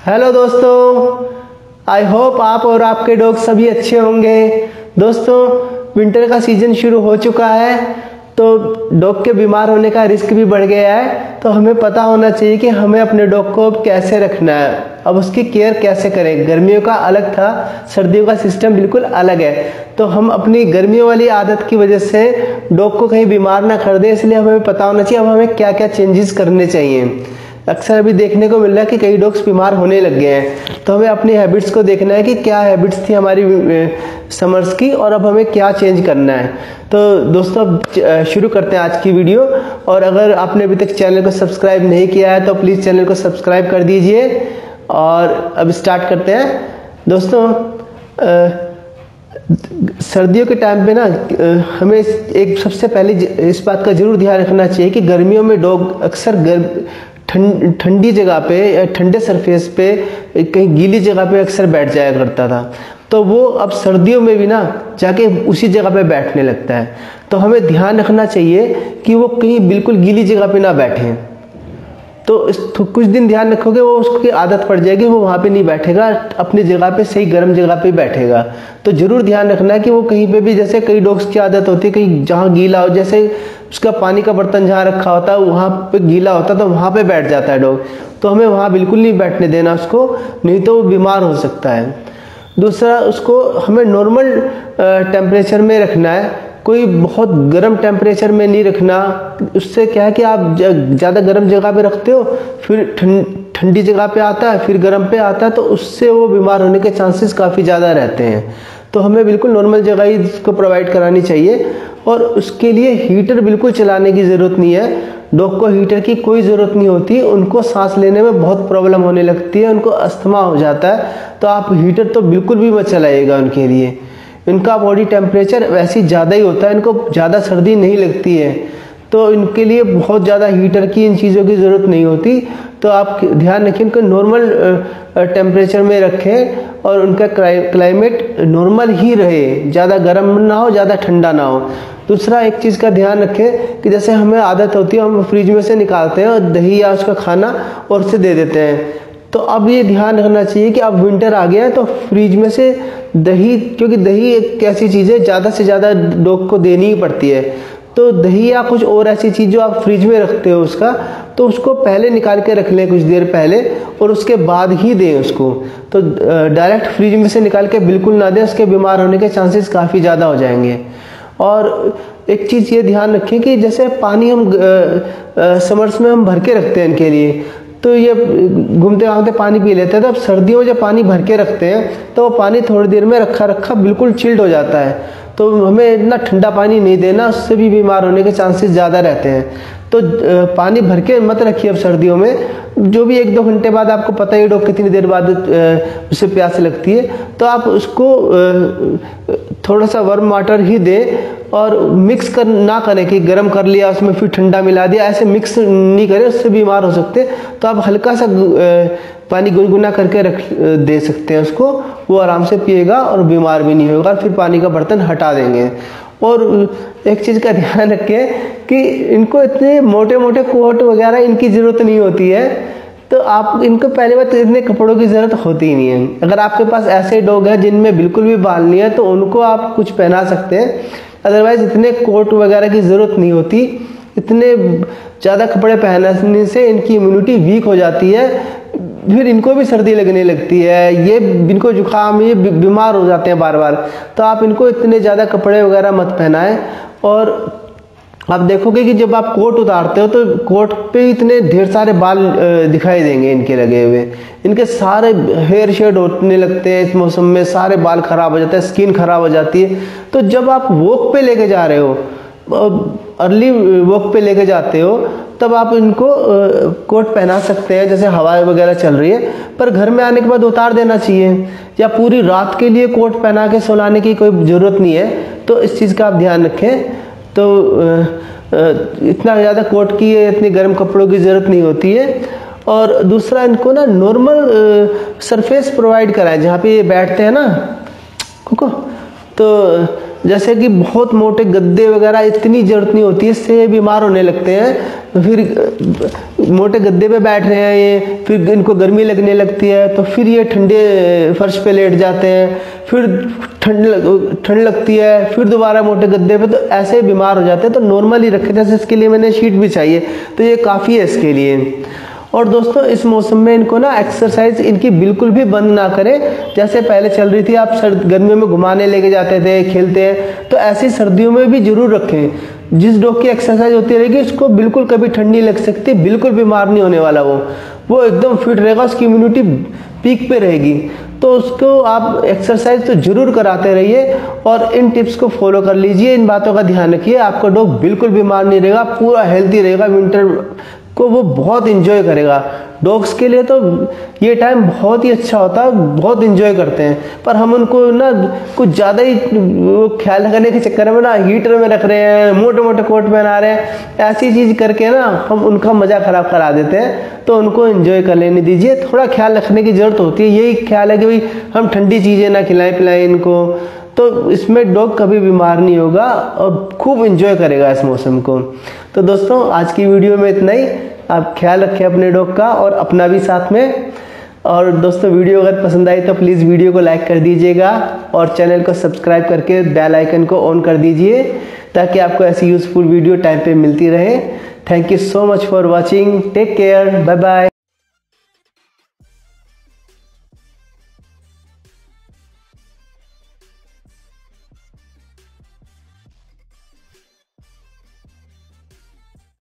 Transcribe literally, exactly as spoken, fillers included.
Hello दोस्तों, I hope आप और आपके डॉग सभी अच्छे होंगे। दोस्तों, विंटर का सीजन शुरू हो चुका है तो डॉग के बीमार होने का रिस्क भी बढ़ गया है। तो हमें पता होना चाहिए कि हमें अपने डॉग को अब कैसे रखना है, अब उसकी केयर कैसे करें। गर्मियों का अलग था, सर्दियों का सिस्टम बिल्कुल अलग है। तो हम अपनी गर्मियों वाली आदत की वजह से डॉग को कहीं बीमार ना कर दें, इसलिए हमें पता होना चाहिए अब हमें क्या क्या चेंजेस करने चाहिए। अक्सर अभी देखने को मिल रहा है कि कई डॉग्स बीमार होने लग गए हैं। तो हमें अपनी हैबिट्स को देखना है कि क्या हैबिट्स थी हमारी समर्स की और अब हमें क्या चेंज करना है। तो दोस्तों, अब शुरू करते हैं आज की वीडियो। और अगर आपने अभी तक चैनल को सब्सक्राइब नहीं किया है तो प्लीज़ चैनल को सब्सक्राइब कर दीजिए। और अब स्टार्ट करते हैं। दोस्तों, आ, सर्दियों के टाइम पे ना हमें एक सबसे पहले इस बात का जरूर ध्यान रखना चाहिए कि गर्मियों में डॉग अक्सर गर्म ठंडी जगह पे या ठंडे सरफेस पे कहीं गीली जगह पे अक्सर बैठ जाया करता था। तो वो अब सर्दियों में भी ना जाके उसी जगह पे बैठने लगता है। तो हमें ध्यान रखना चाहिए कि वो कहीं बिल्कुल गीली जगह पे ना बैठे। तो इस तो कुछ दिन ध्यान रखोगे, वो उसकी आदत पड़ जाएगी, वो वहाँ पे नहीं बैठेगा, अपनी जगह पे सही गर्म जगह पे बैठेगा। तो जरूर ध्यान रखना है कि वो कहीं पे भी, जैसे कई डॉग्स की आदत होती है कहीं जहाँ गीला हो, जैसे उसका पानी का बर्तन जहाँ रखा होता है वहाँ पे गीला होता है तो वहाँ पे बैठ जाता है डॉग। तो हमें वहाँ बिल्कुल नहीं बैठने देना उसको, नहीं तो वो बीमार हो सकता है। दूसरा, उसको हमें नॉर्मल टेम्परेचर में रखना है, कोई बहुत गर्म टेम्परेचर में नहीं रखना। उससे क्या है कि आप ज़्यादा गर्म जगह पे रखते हो, फिर ठंडी जगह पे आता है, फिर गर्म पे आता है, तो उससे वो बीमार होने के चांसेस काफ़ी ज़्यादा रहते हैं। तो हमें बिल्कुल नॉर्मल जगह ही इसको प्रोवाइड करानी चाहिए। और उसके लिए हीटर बिल्कुल चलाने की ज़रूरत नहीं है। डॉग को हीटर की कोई ज़रूरत नहीं होती, उनको सांस लेने में बहुत प्रॉब्लम होने लगती है, उनको अस्थमा हो जाता है। तो आप हीटर तो बिल्कुल भी मत चलाइएगा उनके लिए। इनका बॉडी टेम्परेचर वैसे ज़्यादा ही होता है, इनको ज़्यादा सर्दी नहीं लगती है, तो इनके लिए बहुत ज़्यादा हीटर की इन चीज़ों की ज़रूरत नहीं होती। तो आप ध्यान रखें, इनको नॉर्मल टेम्परेचर में रखें और उनका क्लाइमेट नॉर्मल ही रहे, ज़्यादा गर्म ना हो, ज़्यादा ठंडा ना हो। दूसरा, एक चीज़ का ध्यान रखें कि जैसे हमें आदत होती है हम फ्रिज में से निकालते हैं और दही या उसका खाना और उसे दे देते हैं। तो अब ये ध्यान रखना चाहिए कि अब विंटर आ गया है तो फ्रिज में से दही, क्योंकि दही एक ऐसी चीज़ है ज़्यादा से ज़्यादा डॉग को देनी ही पड़ती है। तो दही या कुछ और ऐसी चीज़ जो आप फ्रिज में रखते हो उसका, तो उसको पहले निकाल के रख लें कुछ देर पहले और उसके बाद ही दें उसको। तो डायरेक्ट फ्रिज में से निकाल के बिल्कुल ना दें, उसके बीमार होने के चांसेस काफ़ी ज़्यादा हो जाएंगे। और एक चीज़ ये ध्यान रखें कि जैसे पानी हम समर्स में हम भर के रखते हैं इनके लिए, तो ये घूमते भागते पानी पी लेते हैं। तो अब सर्दियों में जब पानी भर के रखते हैं तो वो पानी थोड़ी देर में रखा रखा बिल्कुल चिल्ड हो जाता है। तो हमें इतना ठंडा पानी नहीं देना, उससे भी बीमार होने के चांसेस ज़्यादा रहते हैं। तो पानी भर के मत रखिए अब सर्दियों में। जो भी एक दो घंटे बाद, आपको पता ही डॉग कितनी देर बाद उसे प्यास लगती है, तो आप उसको थोड़ा सा वार्म वाटर ही दें। और मिक्स कर ना करें कि गर्म कर लिया उसमें फिर ठंडा मिला दिया, ऐसे मिक्स नहीं करें, उससे बीमार हो सकते। तो आप हल्का सा पानी गुनगुना करके रख दे सकते हैं उसको, वो आराम से पिएगा और बीमार भी नहीं होगा। फिर पानी का बर्तन हटा देंगे। और एक चीज़ का ध्यान रखें कि इनको इतने मोटे मोटे कोट वगैरह इनकी ज़रूरत नहीं होती है। तो आप इनको पहले बात इतने कपड़ों की ज़रूरत होती ही नहीं है। अगर आपके पास ऐसे डॉग हैं जिनमें बिल्कुल भी बाल नहीं है तो उनको आप कुछ पहना सकते हैं, अदरवाइज़ इतने कोट वगैरह की ज़रूरत नहीं होती। इतने ज़्यादा कपड़े पहनने से इनकी इम्यूनिटी वीक हो जाती है, फिर इनको भी सर्दी लगने लगती है, ये इनको जुकाम, ये बीमार हो जाते हैं बार बार। तो आप इनको इतने ज़्यादा कपड़े वगैरह मत पहनाएं। और आप देखोगे कि जब आप कोट उतारते हो तो कोट पे इतने ढेर सारे बाल दिखाई देंगे इनके लगे हुए। इनके सारे हेयर शेड होने लगते हैं इस मौसम में, सारे बाल खराब हो जाते हैं, स्किन खराब हो जाती है। तो जब आप वॉक पे लेके जा रहे हो, अर्ली वॉक पे लेके जाते हो, तब आप इनको कोट पहना सकते हैं, जैसे हवा वगैरह चल रही है। पर घर में आने के बाद उतार देना चाहिए, या पूरी रात के लिए कोट पहना के सोलाने की कोई ज़रूरत नहीं है। तो इस चीज़ का आप ध्यान रखें। तो इतना ज़्यादा कोट की, इतनी गर्म कपड़ों की ज़रूरत नहीं होती है। और दूसरा, इनको ना नॉर्मल सरफेस प्रोवाइड कराएं जहाँ पे ये बैठते हैं ना कुको। तो जैसे कि बहुत मोटे गद्दे वगैरह इतनी ज़रूरत नहीं होती है, इससे बीमार होने लगते हैं। फिर मोटे गद्दे पे बैठ रहे हैं ये, फिर इनको गर्मी लगने लगती है तो फिर ये ठंडे फर्श पे लेट जाते हैं, फिर ठंड ठंड लगती है, फिर दोबारा मोटे गद्दे पे, तो ऐसे बीमार हो जाते हैं। तो नॉर्मली रखें, जैसे इसके लिए मैंने शीट बिछाई है तो ये काफ़ी है इसके लिए। और दोस्तों इस मौसम में इनको ना एक्सरसाइज इनकी बिल्कुल भी बंद ना करें। जैसे पहले चल रही थी, आप सर्द गर्मियों में घुमाने लेके जाते थे, खेलते हैं, तो ऐसी सर्दियों में भी जरूर रखें। जिस डॉग की एक्सरसाइज होती रहेगी उसको बिल्कुल कभी ठंड नहीं लग सकती, बिल्कुल बीमार नहीं होने वाला वो वो एकदम फिट रहेगा, उसकी इम्यूनिटी पीक पे रहेगी। तो उसको आप एक्सरसाइज तो जरूर कराते रहिए और इन टिप्स को फॉलो कर लीजिए, इन बातों का ध्यान रखिए। आपका डॉग बिल्कुल बीमार नहीं रहेगा, पूरा हेल्थी रहेगा, विंटर को वो बहुत इंजॉय करेगा। डॉग्स के लिए तो ये टाइम बहुत ही अच्छा होता है, बहुत इंजॉय करते हैं, पर हम उनको ना कुछ ज़्यादा ही ख्याल रखने के चक्कर में ना हीटर में रख रहे हैं, मोटे मोटे कोट पहना रहे हैं, ऐसी चीज़ करके ना हम उनका मज़ा ख़राब करा देते हैं। तो उनको इंजॉय कर लेने दीजिए, थोड़ा ख्याल रखने की ज़रूरत होती है। यही ख्याल है कि भाई हम ठंडी चीज़ें ना खिलाएं पिलाएं इनको, तो इसमें डॉग कभी बीमार नहीं होगा और खूब इंजॉय करेगा इस मौसम को। तो दोस्तों आज की वीडियो में इतना ही। आप ख्याल रखें अपने डॉग का और अपना भी साथ में। और दोस्तों वीडियो अगर पसंद आई तो प्लीज़ वीडियो को लाइक कर दीजिएगा और चैनल को सब्सक्राइब करके बेल आइकन को ऑन कर दीजिए ताकि आपको ऐसी यूज़फुल वीडियो टाइम पे मिलती रहे। Thank you so much for watching, take care, bye bye.